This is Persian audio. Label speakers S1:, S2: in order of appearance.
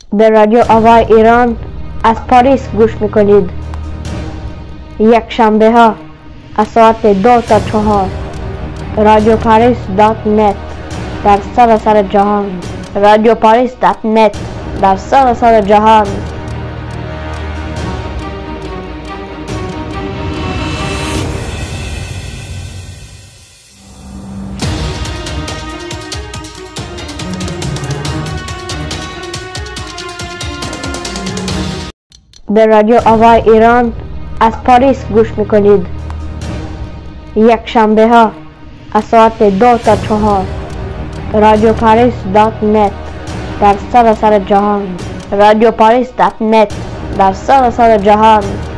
S1: به رادیو آوای ایران از پاریس گوش میکنید. یک شنبه ها از ساعت 2 تا 4 رادیو پاریس .net در سراسر جهان. رادیو پاریس .net در سراسر جهان. به رادیو آوای ایران از پاریس گوش میکنید. یک شنبه ها از ساعت 2 تا 4 رادیو پاریس .net در سراسر جهان. رادیو پاریس .net در سراسر جهان.